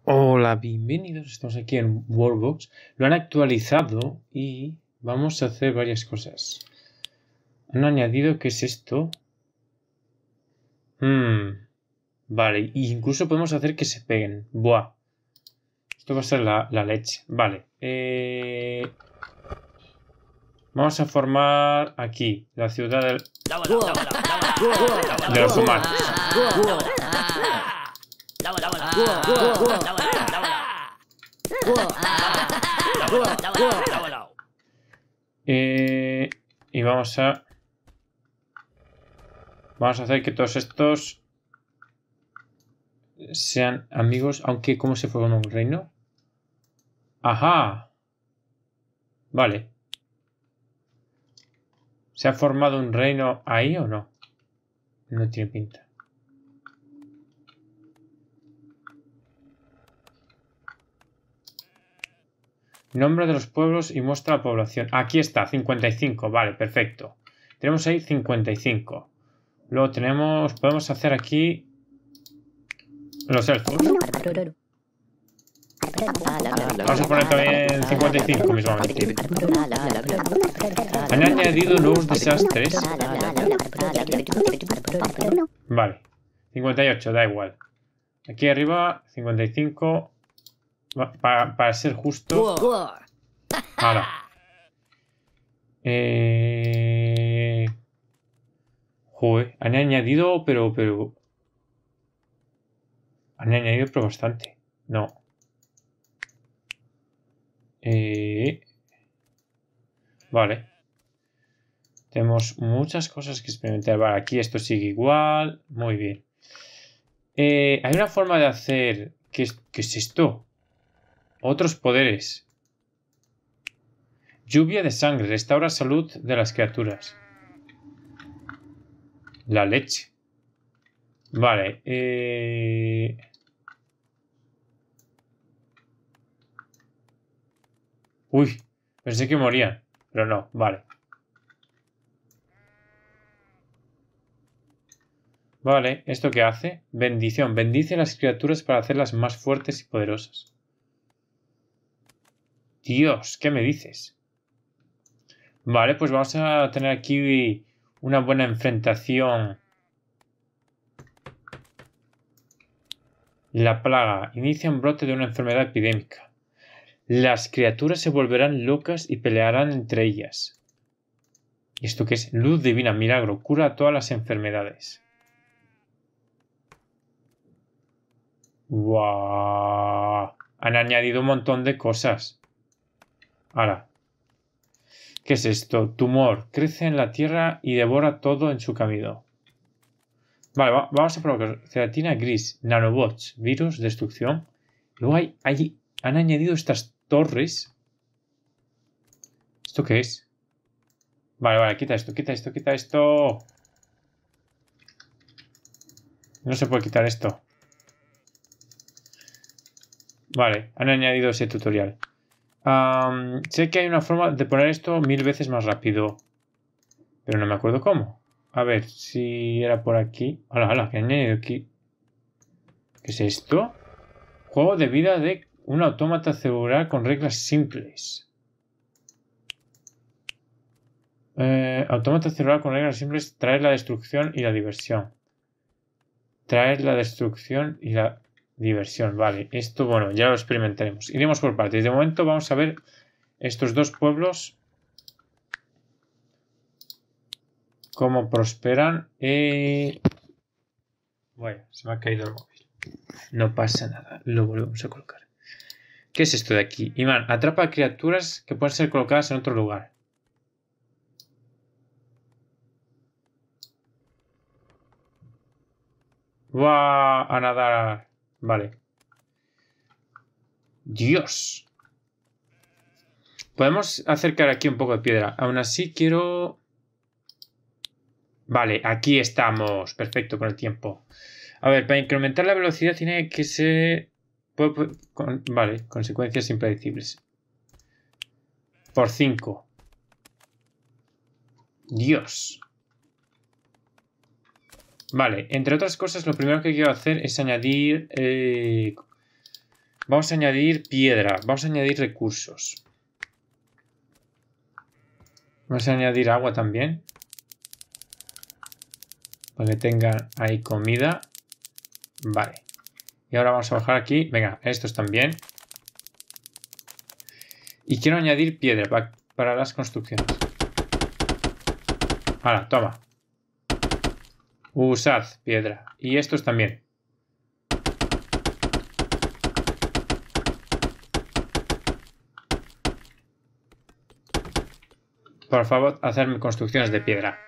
Hola, bienvenidos. Estamos aquí en Worldbox. Lo han actualizado y vamos a hacer varias cosas. Han añadido, ¿qué es esto? Vale, y incluso podemos hacer que se peguen. Buah. Esto va a ser la leche. Vale. Vamos a formar aquí la ciudad de los humanos. Y vamos a hacer que todos estos sean amigos, aunque ¿cómo se forma un reino? ¡Ajá! Vale. ¿Se ha formado un reino ahí o no? No tiene pinta. Nombre de los pueblos y muestra la población. Aquí está, 55. Vale, perfecto. Tenemos ahí 55. Luego podemos hacer aquí los elfos. Vamos a poner también 55 mismamente. Han añadido nuevos desastres. Vale. 58, da igual. Aquí arriba, 55. Para ser justo. Ahora. Joder, han añadido, pero. Han añadido, pero bastante. No. Vale. Tenemos muchas cosas que experimentar. Vale, aquí esto sigue igual. Muy bien. Hay una forma de hacer... ¿Qué es esto? Otros poderes. Lluvia de sangre. Restaura salud de las criaturas. La leche. Vale. Uy. Pensé que morían. Pero no. Vale. Vale. ¿Esto qué hace? Bendición. Bendice a las criaturas para hacerlas más fuertes y poderosas. Dios, ¿qué me dices? Vale, pues vamos a tener aquí una buena enfrentación. La plaga. Inicia un brote de una enfermedad epidémica. Las criaturas se volverán locas y pelearán entre ellas. ¿Y esto qué es? Luz divina, milagro. Cura todas las enfermedades. ¡Wow! Han añadido un montón de cosas. Ahora. ¿Qué es esto? Tumor. Crece en la tierra y devora todo en su camino. Vale, vamos a probar. Ceratina gris. Nanobots. Virus. Destrucción. Luego han añadido estas torres. ¿Esto qué es? Vale, quita esto, quita esto, quita esto. No se puede quitar esto. Vale, han añadido ese tutorial. Sé que hay una forma de poner esto 1000 veces más rápido. Pero no me acuerdo cómo. A ver, si era por aquí. ¡Hala, que han añadido aquí! ¿Qué es esto? Juego de vida de un autómata celular con reglas simples. Autómata celular con reglas simples. Traer la destrucción y la diversión. Traer la destrucción y la diversión. Vale, esto, bueno, ya lo experimentaremos. Iremos por partes. De momento vamos a ver estos dos pueblos. Cómo prosperan. Bueno, se me ha caído el móvil. No pasa nada. Lo volvemos a colocar. ¿Qué es esto de aquí? Imán, atrapa criaturas que pueden ser colocadas en otro lugar. ¡Va a nadar! Vale. ¡Dios! Podemos acercar aquí un poco de piedra. Aún así quiero... Vale, aquí estamos. Perfecto, con el tiempo. A ver, para incrementar la velocidad tiene que ser... Vale, consecuencias impredecibles. Por 5. Dios. Vale, entre otras cosas, lo primero que quiero hacer es añadir Vamos a añadir piedra. Vamos a añadir recursos. Vamos a añadir agua también. Para que tengan ahí comida. Vale. Y ahora vamos a bajar aquí. Venga, estos también. Y quiero añadir piedra para las construcciones. Ahora, toma. Usad piedra. Y estos también. Por favor, hacerme construcciones de piedra.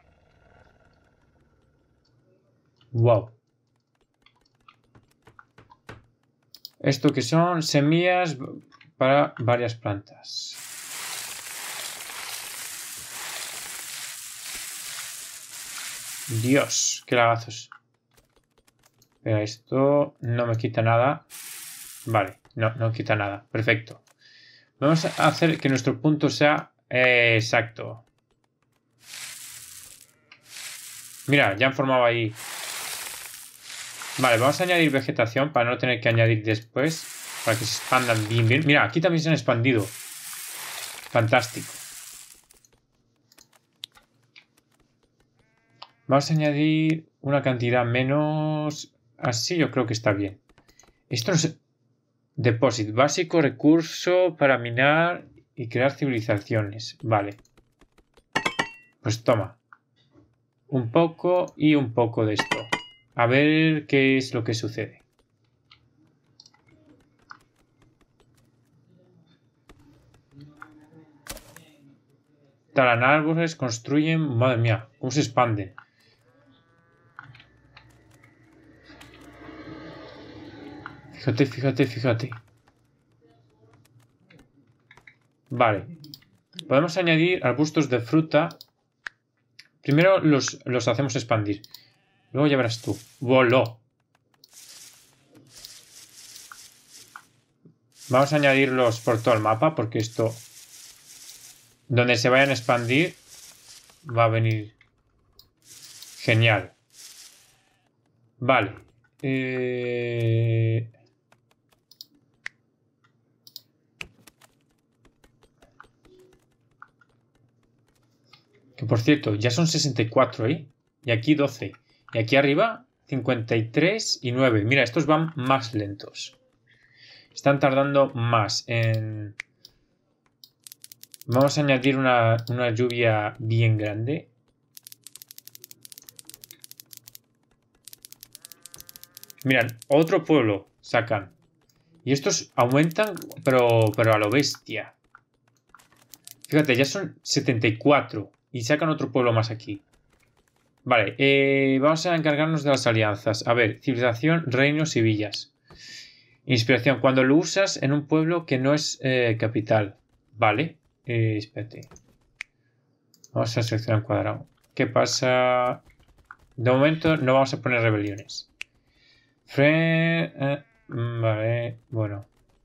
Wow. Esto que son semillas para varias plantas. Dios, qué lagazos. Pero esto no me quita nada. Vale, no quita nada. Perfecto. Vamos a hacer que nuestro punto sea exacto. Mira, ya han formado ahí. Vale, vamos a añadir vegetación para no tener que añadir después. Para que se expandan bien. Mira, aquí también se han expandido. Fantástico. Vamos a añadir una cantidad menos. Así yo creo que está bien. Esto no es... Depósito. Básico recurso para minar y crear civilizaciones. Vale. Pues toma. Un poco y un poco de esto. A ver qué es lo que sucede. Talan árboles, construyen... Madre mía, cómo se expanden. Fíjate. Vale. Podemos añadir arbustos de fruta. Primero los hacemos expandir. Luego ya verás tú. ¡Voló! Vamos a añadirlos por todo el mapa porque esto... Donde se vayan a expandir va a venir genial. Vale. Que por cierto, ya son 64, ¿eh? Y aquí 12. Y aquí arriba 53 y 9. Mira, estos van más lentos. Están tardando más en... Vamos a añadir una lluvia bien grande. Mirad, otro pueblo sacan. Y estos aumentan, pero a lo bestia. Fíjate, ya son 74. Y sacan otro pueblo más aquí. Vale, vamos a encargarnos de las alianzas. A ver, civilización, reinos y villas. Inspiración, cuando lo usas en un pueblo que no es capital. Vale, espérate. Vamos a seleccionar un cuadrado. ¿Qué pasa? De momento no vamos a poner rebeliones. Vale, bueno.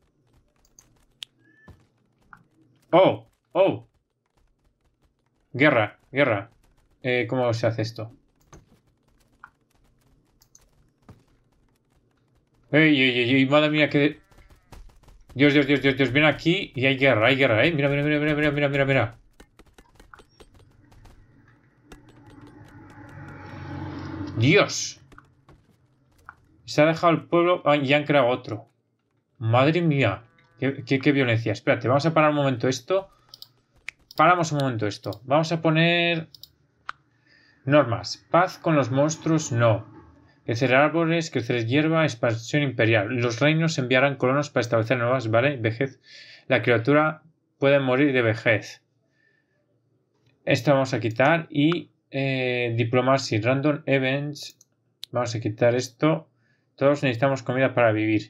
¡Oh! ¡Oh! Guerra. ¿Cómo se hace esto? ¡Ey! Madre mía, que... Dios, viene aquí y hay guerra, ¿eh? Mira. ¡Dios! Se ha dejado el pueblo y han creado otro. Madre mía. Qué violencia. Espérate, vamos a parar un momento esto. Paramos un momento esto. Vamos a poner... Normas. Paz con los monstruos, no. Crecer árboles, crecer hierba, expansión imperial. Los reinos enviarán colonos para establecer nuevas, ¿vale? Vejez. La criatura puede morir de vejez. Esto vamos a quitar. Y diplomacy, random events. Vamos a quitar esto. Todos necesitamos comida para vivir.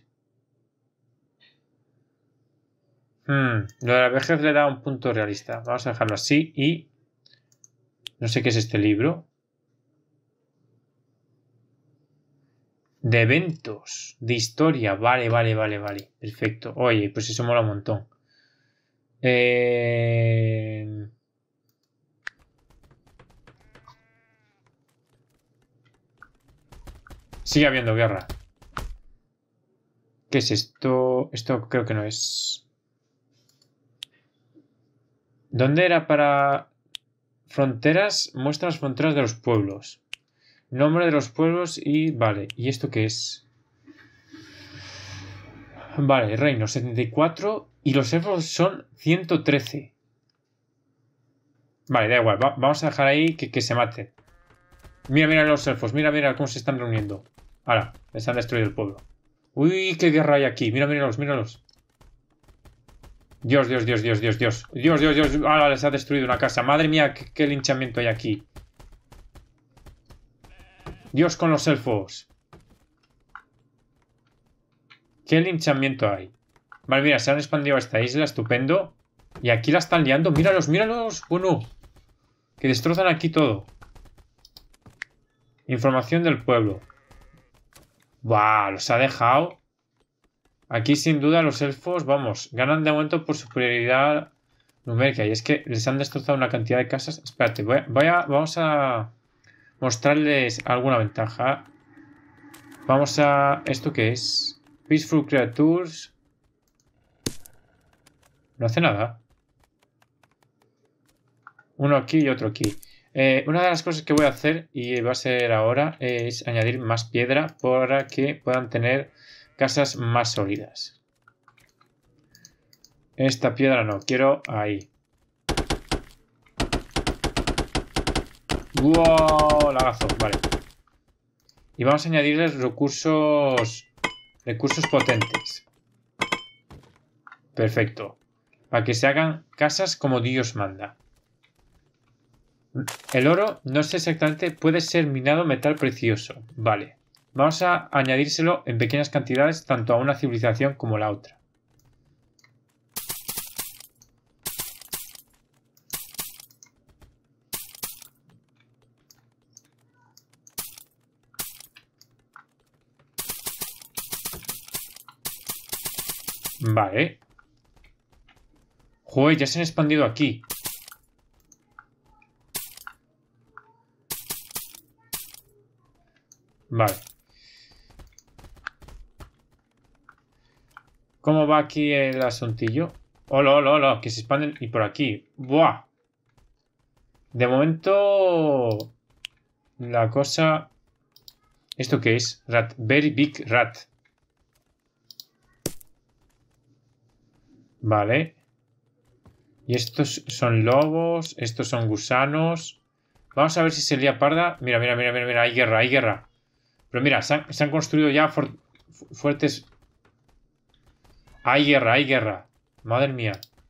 Lo de la vejez le da un punto realista. Vamos a dejarlo así y... No sé qué es este libro. De eventos, de historia. Vale. Perfecto. Oye, pues eso mola un montón. Sigue habiendo guerra. ¿Qué es esto? Esto creo que no es. ¿Dónde era para fronteras? Muestra las fronteras de los pueblos. Nombre de los pueblos y... Vale, ¿y esto qué es? Vale, reino 74 y los elfos son 113. Vale, da igual, vamos a dejar ahí que se mate. Mira, mira los elfos, mira, mira cómo se están reuniendo. Ahora, les han destruido el pueblo. Uy, qué guerra hay aquí. Mira, míralos, míralos. Dios, Dios, Dios, Dios, Dios, Dios. Dios, Dios, Dios. Ahora les ha destruido una casa. Madre mía, qué linchamiento hay aquí. Dios con los elfos. Qué linchamiento hay. Vale, mira, se han expandido a esta isla, estupendo. Y aquí la están liando. Míralos, míralos. Bueno, que destrozan aquí todo. Información del pueblo. Buah, los ha dejado. Aquí sin duda los elfos, vamos, ganan de momento por superioridad numérica. Y es que les han destrozado una cantidad de casas. Espérate, vamos a mostrarles alguna ventaja. Vamos a... ¿Esto qué es? Peaceful Creatures. No hace nada. Uno aquí y otro aquí. Una de las cosas que voy a hacer, y va a ser ahora, es añadir más piedra para que puedan tener casas más sólidas. Esta piedra no, quiero ahí. ¡Wow! Lagazo, vale. Y vamos a añadirles recursos potentes. Perfecto. Para que se hagan casas como Dios manda. El oro, no sé exactamente, puede ser minado metal precioso. Vale. Vamos a añadírselo en pequeñas cantidades tanto a una civilización como a la otra. Vale. Joder, ya se han expandido aquí. Vale. ¿Cómo va aquí el asuntillo? Hola, hola, hola, que se expanden y por aquí. ¡Buah! De momento... La cosa... ¿Esto qué es? Rat. Very big rat. Vale. Y estos son lobos. Estos son gusanos. Vamos a ver si se lía parda. Mira, mira, mira, mira, mira. Hay guerra, hay guerra. Pero mira, se han construido ya fuertes... Hay guerra, hay guerra. Madre mía.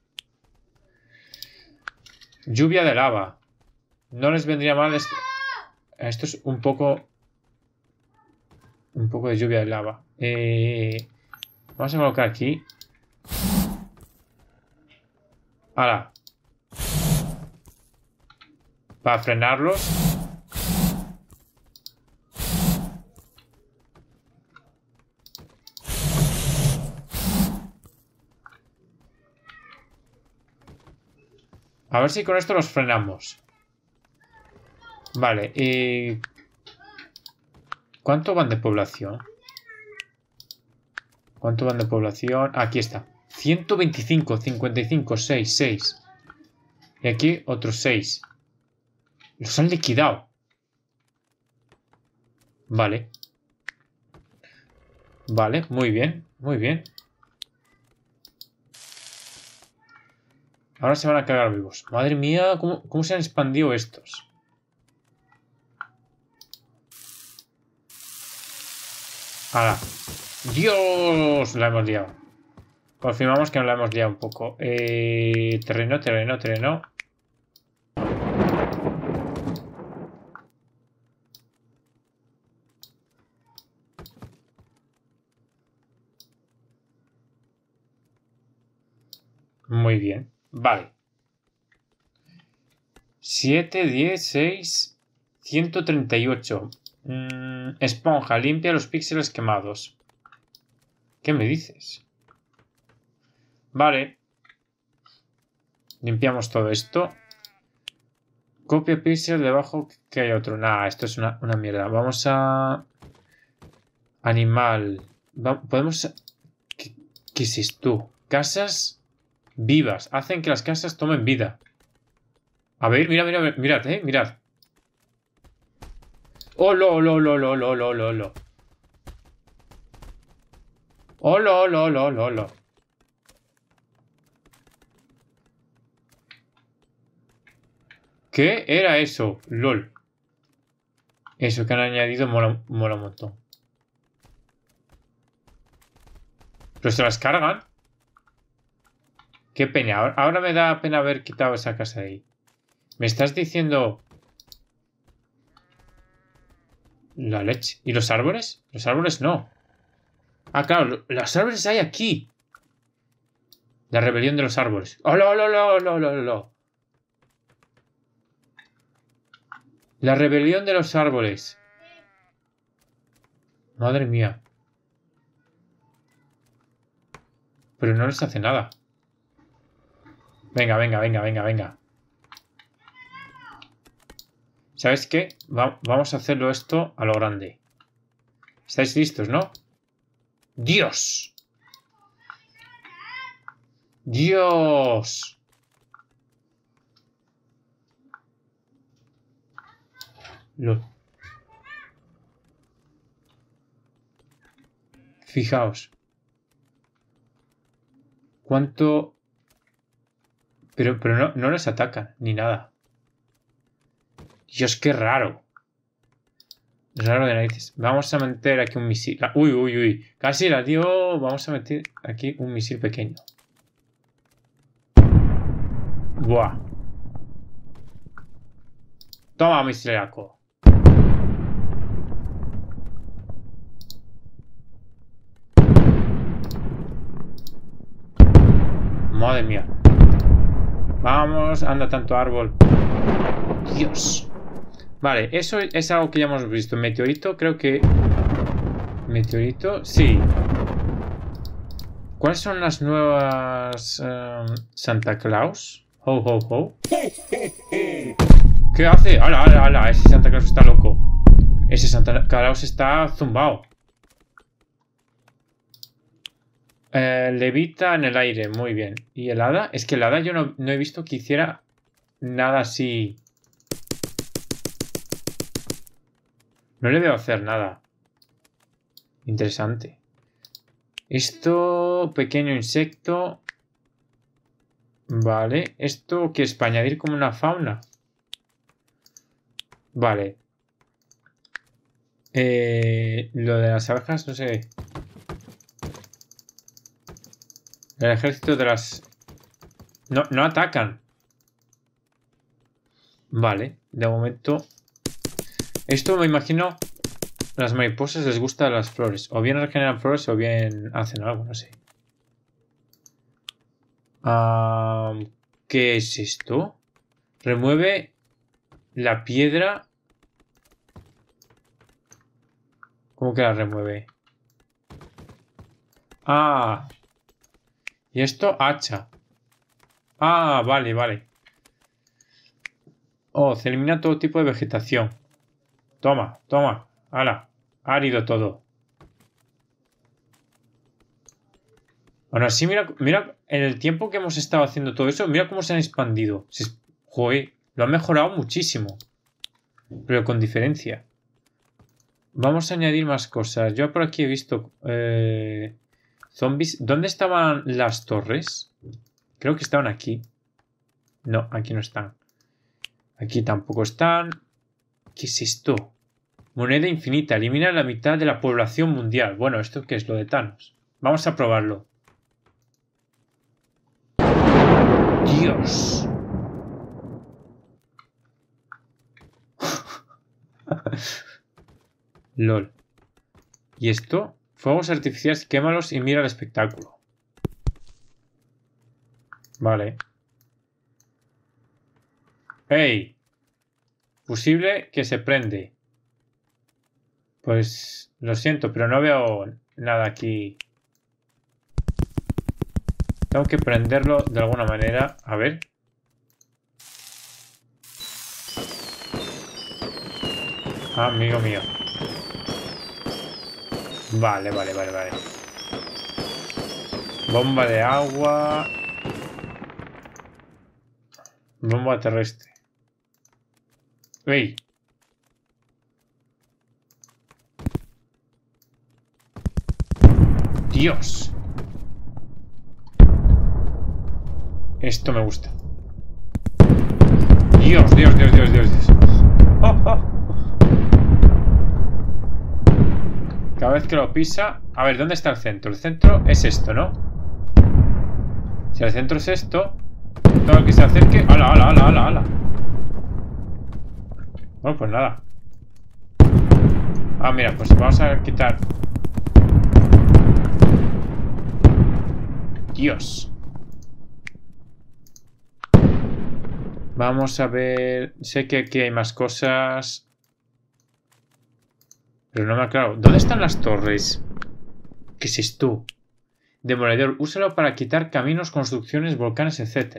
Lluvia de lava. No les vendría mal esto es un poco... Un poco de lluvia de lava. Vamos a colocar aquí. Ahora. Para frenarlos. A ver si con esto los frenamos. Vale, ¿cuánto van de población? ¿Cuánto van de población? Aquí está. 125, 55, 6, 6. Y aquí otros 6. Los han liquidado. Vale. Vale, muy bien, muy bien. Ahora se van a cagar vivos. Madre mía, ¿cómo se han expandido estos? ¡Hala! ¡Dios! La hemos liado. Confirmamos que no la hemos liado un poco. Terreno, terreno, terreno. Muy bien. Vale. 7, 10, 6, 138. Esponja, limpia los píxeles quemados. ¿Qué me dices? Vale. Limpiamos todo esto. Copia píxel debajo que hay otro. Nah, esto es una mierda. Vamos a... Animal. Podemos ¿Qué es esto? Casas vivas. Hacen que las casas tomen vida. A ver, mirad, mirad. ¡Oh, lo! ¡Oh, lo! ¿Qué era eso? LOL. Eso que han añadido mola un montón. ¿Pero se las cargan? Qué pena. Ahora me da pena haber quitado esa casa de ahí. ¿Me estás diciendo... la leche? ¿Y los árboles? Los árboles no. Ah, claro. Los árboles hay aquí. La rebelión de los árboles. ¡Oh, lo! La rebelión de los árboles. Madre mía. Pero no les hace nada. Venga. ¿Sabes qué? Vamos a hacerlo esto a lo grande. ¿Estáis listos, no? ¡Dios! ¡Dios! Fijaos. ¿Cuánto? Pero no les atacan, ni nada. Dios, qué raro. Raro de narices. Vamos a meter aquí un misil. Uy. Casi la dio. Vamos a meter aquí un misil pequeño. Buah. Toma, misilaco. Madre mía. Vamos, anda tanto árbol. Dios. Vale, eso es algo que ya hemos visto. Meteorito, creo que... Meteorito, sí. ¿Cuáles son las nuevas... Santa Claus? Ho. ¿Qué hace? ¡Hala! Ese Santa Claus está loco. Ese Santa Claus está zumbao. Levita en el aire, muy bien. ¿Y el hada? Es que el hada yo no he visto que hiciera nada así. No le veo hacer nada. Interesante. Esto, pequeño insecto. Vale. ¿Esto qué es? ¿Para añadir como una fauna? Vale. Lo de las abejas, no sé. El ejército de las... No atacan. Vale, de momento... Esto me imagino... Las mariposas les gustan las flores. O bien regeneran flores o bien hacen algo, no sé. ¿Qué es esto? Remueve la piedra... ¿Cómo que la remueve? Ah... Y esto, hacha. Ah, vale. Oh, se elimina todo tipo de vegetación. Toma. Hala. Árido todo. Ahora sí, mira, en el tiempo que hemos estado haciendo todo eso, mira cómo se han expandido. Joder, lo han mejorado muchísimo. Pero con diferencia. Vamos a añadir más cosas. Yo por aquí he visto... Zombies. ¿Dónde estaban las torres? Creo que estaban aquí. No, aquí no están. Aquí tampoco están. ¿Qué es esto? Moneda infinita. Elimina la mitad de la población mundial. Bueno, ¿esto qué es? Lo de Thanos. Vamos a probarlo. ¡Dios! LOL. ¿Y esto? Fuegos artificiales, quémalos y mira el espectáculo. Vale. ¡Ey! Fusible que se prende. Pues lo siento, pero no veo nada aquí. Tengo que prenderlo de alguna manera. A ver. Amigo mío. Vale. Bomba de agua. Bomba terrestre. ¡Ey! ¡Dios! Esto me gusta. ¡Dios, Dios, Dios, Dios, Dios, Dios! ¡Oh, oh! Cada vez que lo pisa... A ver, ¿dónde está el centro? El centro es esto, ¿no? Si el centro es esto... Todo el que se acerque... ¡Hala, hala, hala, hala, hala! Bueno, pues nada. Ah, mira, pues vamos a quitar... Dios. Vamos a ver... Sé que aquí hay más cosas... Pero no me aclaro. ¿Dónde están las torres? ¿Qué es esto? Demoledor. Úsalo para quitar caminos, construcciones, volcanes, etc.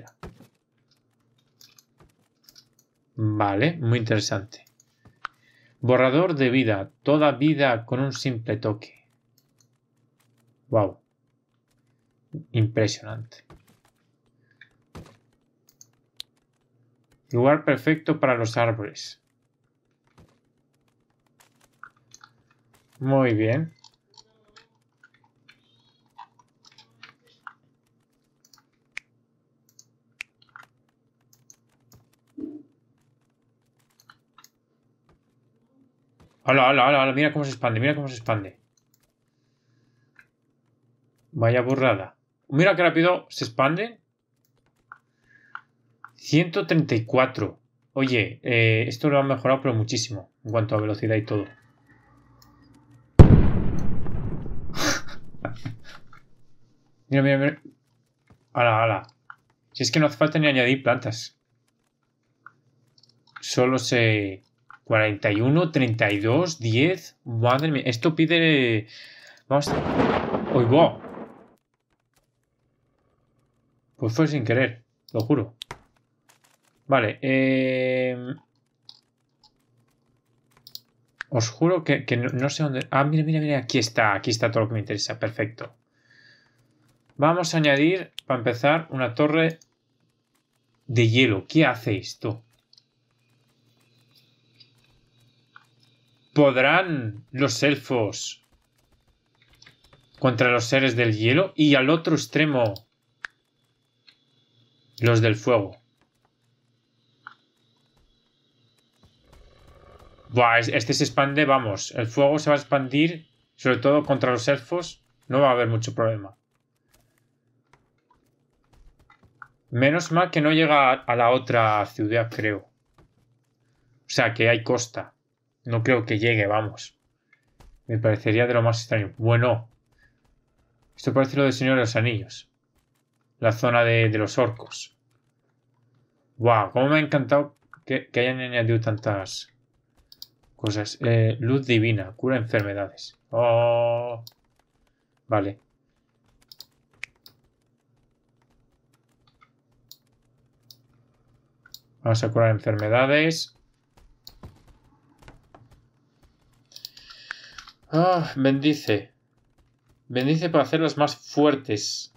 Vale, muy interesante. Borrador de vida. Toda vida con un simple toque. Wow. Impresionante. Lugar perfecto para los árboles. Muy bien. ¡Hala, hala, hala! Mira cómo se expande, mira cómo se expande. Vaya burrada. Mira qué rápido se expande. 134. Oye, esto lo han mejorado pero muchísimo en cuanto a velocidad y todo. Mira, mira, mira. ¡Hala, hala! Si es que no hace falta ni añadir plantas. Solo se... 41, 32, 10. Madre mía, esto pide... Vamos a... ¡Uy, wow! Pues fue sin querer, lo juro. Vale, os juro que no sé dónde... Ah, mira, mira, mira, aquí está todo lo que me interesa, perfecto. Vamos a añadir, para empezar, una torre de hielo. ¿Qué hace esto? ¿Podrán los elfos contra los seres del hielo? Y al otro extremo, los del fuego. Buah, este se expande, vamos. El fuego se va a expandir, sobre todo contra los elfos. No va a haber mucho problema. Menos mal que no llega a la otra ciudad, creo. O sea, que hay costa. No creo que llegue, vamos. Me parecería de lo más extraño. Bueno. Esto parece lo del Señor de los Anillos. La zona de los orcos. Wow, cómo me ha encantado que hayan añadido tantas cosas. Luz divina, cura enfermedades. Oh. Vale. Vamos a curar enfermedades. Ah, bendice. Bendice para hacerlas más fuertes.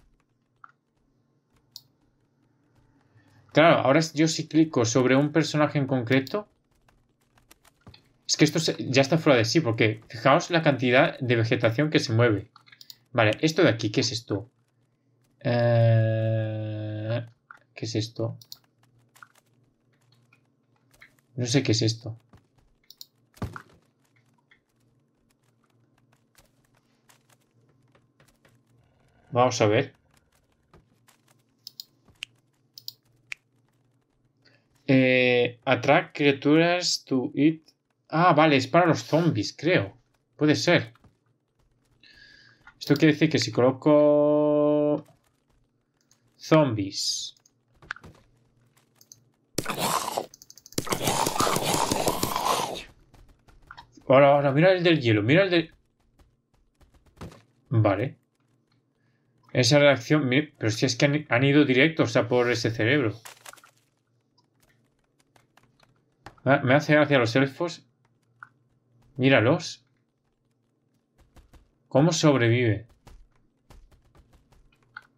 Claro, ahora yo si clico sobre un personaje en concreto... Es que esto ya está fuera de sí, porque fijaos la cantidad de vegetación que se mueve. Vale, esto de aquí, ¿qué es esto? ¿Qué es esto? No sé qué es esto. Vamos a ver. Attract criaturas to eat. Ah, vale, es para los zombies, creo. Puede ser. Esto quiere decir que si coloco... Zombies. Ahora, mira el del hielo, mira el del... Vale. Esa reacción... Pero si es que han ido directos a por ese cerebro. Me hace gracia los elfos. Míralos. ¿Cómo sobrevive?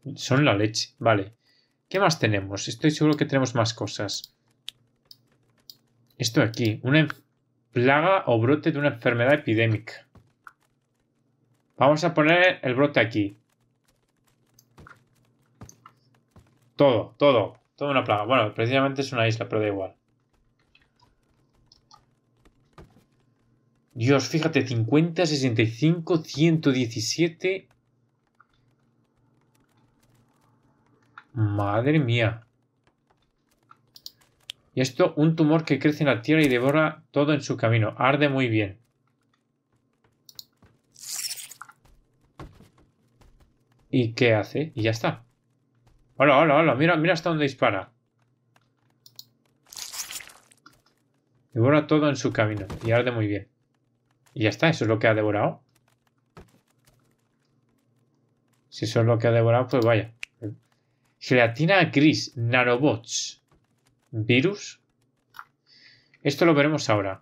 Son la leche. Vale. ¿Qué más tenemos? Estoy seguro que tenemos más cosas. Esto de aquí. Una plaga o brote de una enfermedad epidémica. Vamos a poner el brote aquí. Todo. Toda una plaga. Bueno, precisamente es una isla, pero da igual. Dios, fíjate, 50, 65, 117. Madre mía. Y esto, un tumor que crece en la tierra y devora todo en su camino. Arde muy bien. ¿Y qué hace? Y ya está. Hola, hola, hola. Mira hasta dónde dispara. Devora todo en su camino. Y arde muy bien. Y ya está. Eso es lo que ha devorado. Si eso es lo que ha devorado, pues vaya. Gelatina gris. Nanobots. ¿Virus? Esto lo veremos ahora.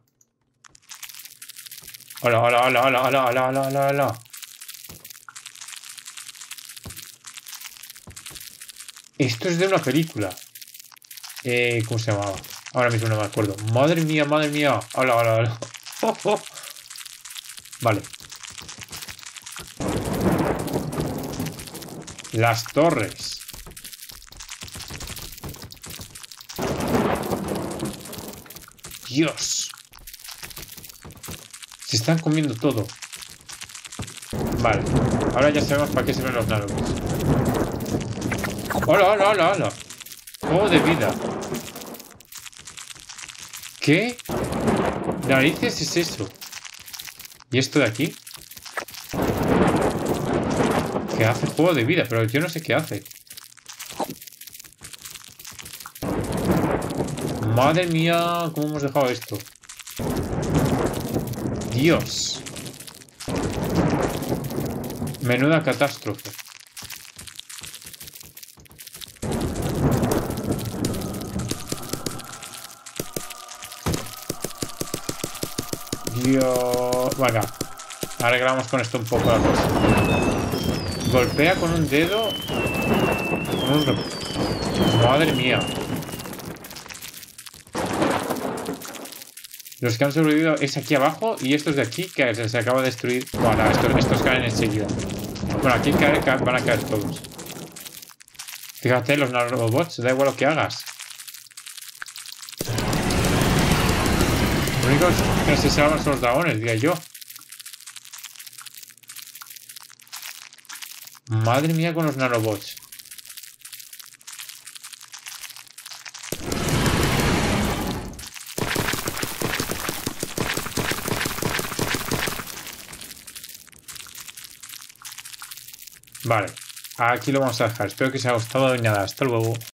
Hola, hola, hola, hola, hola, hola, hola, hola, hola. Esto es de una película. ¿Cómo se llamaba? Ahora mismo no me acuerdo. Madre mía, madre mía. Hola, hola, hola. Oh, oh. Vale. Las torres. Dios. Se están comiendo todo. Vale. Ahora ya sabemos para qué sirven los nanobots. Hola, hola, hola, hola. Juego de vida. ¿Qué narices es eso? ¿Y esto de aquí? ¿Qué hace? Juego de vida, pero yo no sé qué hace. Madre mía, ¿cómo hemos dejado esto? Dios. Menuda catástrofe. Dios. Venga. Arreglamos con esto un poco la cosa. Golpea con un dedo. Madre mía. Los que han sobrevivido es aquí abajo y estos de aquí que se acaba de destruir. Bueno, estos caen enseguida. Bueno, aquí van a caer todos. Fíjate, los nanobots, da igual lo que hagas. Los únicos que se salvan son los dragones, diría yo. Madre mía con los nanobots. Vale, aquí lo vamos a dejar. Espero que os haya gustado y nada, hasta luego.